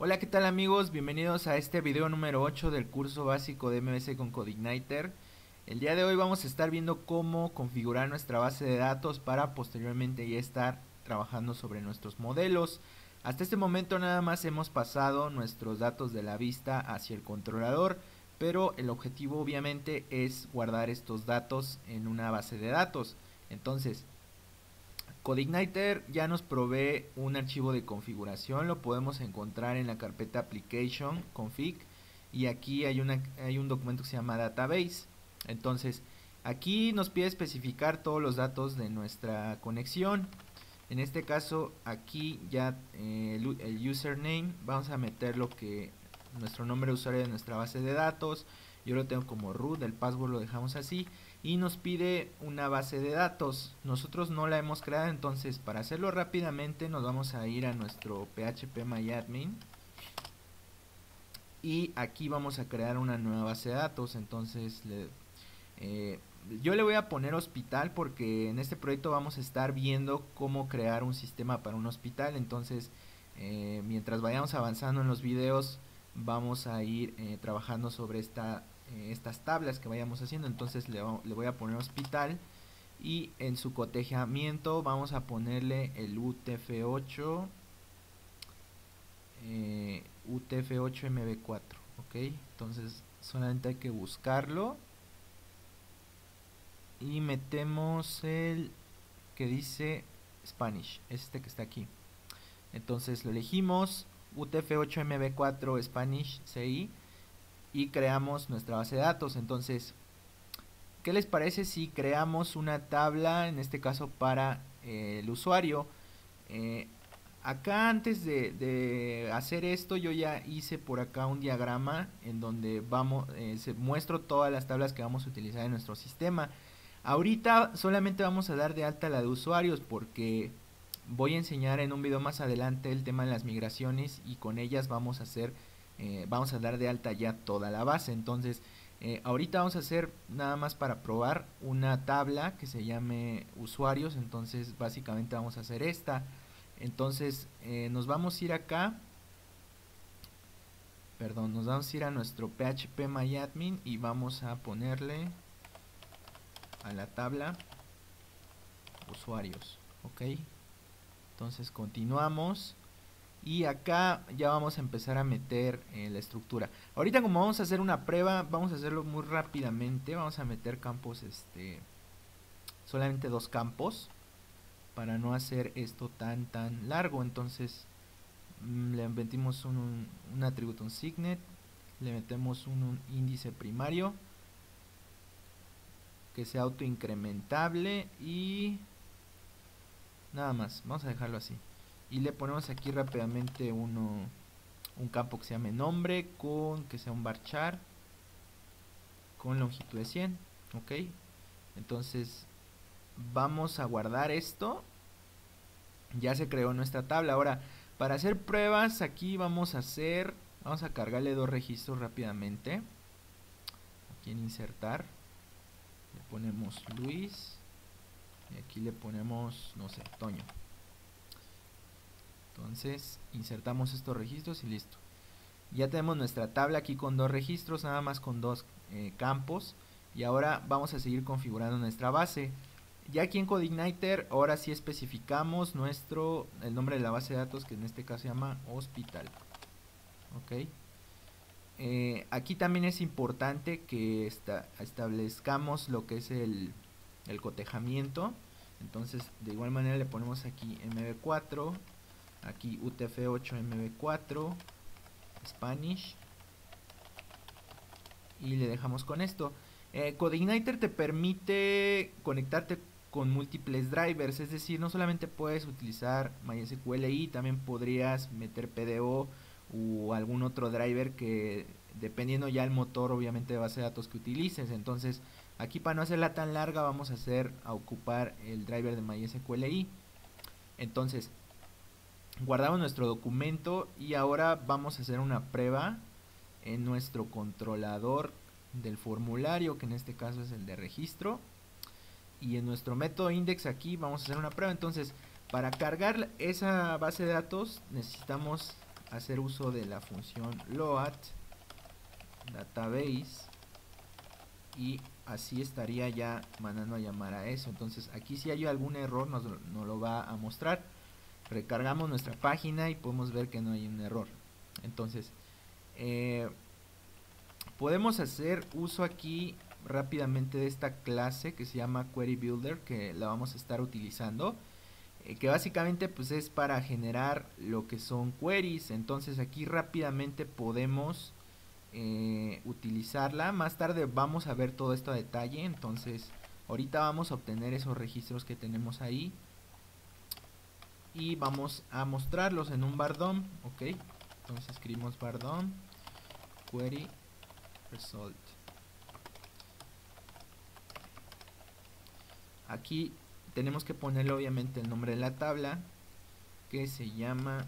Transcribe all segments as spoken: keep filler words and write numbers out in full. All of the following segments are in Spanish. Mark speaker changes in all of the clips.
Speaker 1: Hola, ¿qué tal amigos? Bienvenidos a este video número ocho del curso básico de M V C con CodeIgniter. El día de hoy vamos a estar viendo cómo configurar nuestra base de datos para posteriormente ya estar trabajando sobre nuestros modelos. Hasta este momento nada más hemos pasado nuestros datos de la vista hacia el controlador, pero el objetivo obviamente es guardar estos datos en una base de datos. Entonces, CodeIgniter ya nos provee un archivo de configuración, lo podemos encontrar en la carpeta application config y aquí hay, una, hay un documento que se llama database. Entonces aquí nos pide especificar todos los datos de nuestra conexión. En este caso aquí ya eh, el, el username, vamos a meter lo que nuestro nombre de usuario de nuestra base de datos. Yo lo tengo como root, el password lo dejamos así y nos pide una base de datos. Nosotros no la hemos creado, entonces para hacerlo rápidamente nos vamos a ir a nuestro phpMyAdmin y aquí vamos a crear una nueva base de datos. Entonces le, eh, yo le voy a poner hospital porque en este proyecto vamos a estar viendo cómo crear un sistema para un hospital. Entonces eh, mientras vayamos avanzando en los videos vamos a ir eh, trabajando sobre esta, eh, estas tablas que vayamos haciendo. Entonces le, le voy a poner hospital y en su cotejamiento vamos a ponerle el U T F ocho eh, U T F ocho M V cuatro. Ok, entonces solamente hay que buscarlo y metemos el que dice Spanish, este que está aquí. Entonces lo elegimos, U T F ocho M V cuatro Spanish C I, y creamos nuestra base de datos. Entonces, ¿qué les parece si creamos una tabla, en este caso para eh, el usuario? Eh, acá antes de, de hacer esto yo ya hice por acá un diagrama en donde vamos, eh, se muestro todas las tablas que vamos a utilizar en nuestro sistema. Ahorita solamente vamos a dar de alta la de usuarios porque voy a enseñar en un video más adelante el tema de las migraciones y con ellas vamos a hacer, eh, vamos a dar de alta ya toda la base. Entonces eh, ahorita vamos a hacer nada más para probar una tabla que se llame usuarios. Entonces básicamente vamos a hacer esta. Entonces eh, nos vamos a ir acá, perdón, nos vamos a ir a nuestro phpMyAdmin y vamos a ponerle a la tabla usuarios. Ok, entonces continuamos y acá ya vamos a empezar a meter eh, la estructura. Ahorita como vamos a hacer una prueba, vamos a hacerlo muy rápidamente. Vamos a meter campos, este solamente dos campos para no hacer esto tan tan largo. Entonces mmm, le metimos un, un, un atributo, un signet, le metemos un, un índice primario que sea autoincrementable y nada más. Vamos a dejarlo así y le ponemos aquí rápidamente uno, un campo que se llame nombre, con que sea un varchar con longitud de cien. Ok, entonces vamos a guardar esto. Ya se creó nuestra tabla. Ahora para hacer pruebas aquí vamos a hacer, vamos a cargarle dos registros rápidamente. Aquí en insertar le ponemos Luis y aquí le ponemos, no sé, Toño. Entonces insertamos estos registros y listo. Ya tenemos nuestra tabla aquí con dos registros, nada más con dos eh, campos. Y ahora vamos a seguir configurando nuestra base. Ya aquí en CodeIgniter ahora sí especificamos nuestro, el nombre de la base de datos, que en este caso se llama hospital. Ok. Eh, aquí también es importante que esta, establezcamos lo que es el, el cotejamiento. Entonces de igual manera le ponemos aquí M V cuatro, aquí U T F ocho M V cuatro Spanish y le dejamos con esto. eh, CodeIgniter te permite conectarte con múltiples drivers, es decir, no solamente puedes utilizar MySQLi, también podrías meter P D O o algún otro driver que dependiendo ya el motor obviamente de base de datos que utilices. Entonces aquí para no hacerla tan larga vamos a hacer a ocupar el driver de MySQLi. Entonces guardamos nuestro documento y ahora vamos a hacer una prueba en nuestro controlador del formulario, que en este caso es el de registro, y en nuestro método index aquí vamos a hacer una prueba. Entonces para cargar esa base de datos necesitamos hacer uso de la función load database y así estaría ya mandando a llamar a eso. Entonces aquí si hay algún error nos, nos lo va a mostrar. Recargamos nuestra página y podemos ver que no hay un error. Entonces eh, podemos hacer uso aquí rápidamente de esta clase que se llama Query Builder, que la vamos a estar utilizando, eh, que básicamente pues es para generar lo que son queries. Entonces aquí rápidamente podemos eh, utilizarla. Más tarde vamos a ver todo esto a detalle. Entonces ahorita vamos a obtener esos registros que tenemos ahí y vamos a mostrarlos en un bar D O M. Ok, entonces escribimos bar D O M query result. Aquí tenemos que ponerle obviamente el nombre de la tabla, que se llama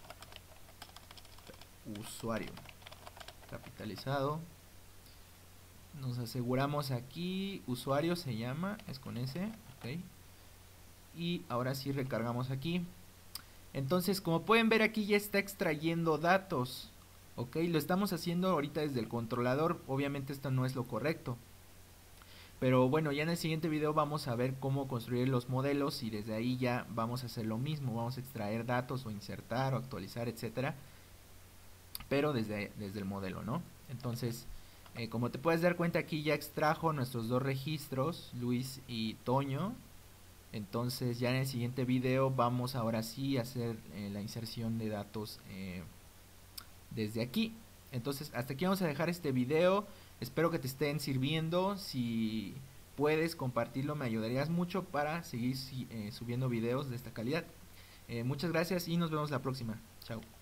Speaker 1: usuario, capitalizado. Nos aseguramos aquí, usuario se llama, es con S, ok. Y ahora sí recargamos aquí. Entonces, como pueden ver, aquí ya está extrayendo datos, ok. Lo estamos haciendo ahorita desde el controlador. Obviamente esto no es lo correcto, pero bueno, ya en el siguiente video vamos a ver cómo construir los modelos y desde ahí ya vamos a hacer lo mismo. Vamos a extraer datos o insertar o actualizar, etcétera, pero desde, desde el modelo, ¿no? Entonces, eh, como te puedes dar cuenta, aquí ya extrajo nuestros dos registros, Luis y Toño. Entonces ya en el siguiente video vamos ahora sí a hacer eh, la inserción de datos eh, desde aquí. Entonces hasta aquí vamos a dejar este video. Espero que te estén sirviendo. Si puedes compartirlo me ayudarías mucho para seguir eh, subiendo videos de esta calidad. Eh, muchas gracias y nos vemos la próxima. Chao.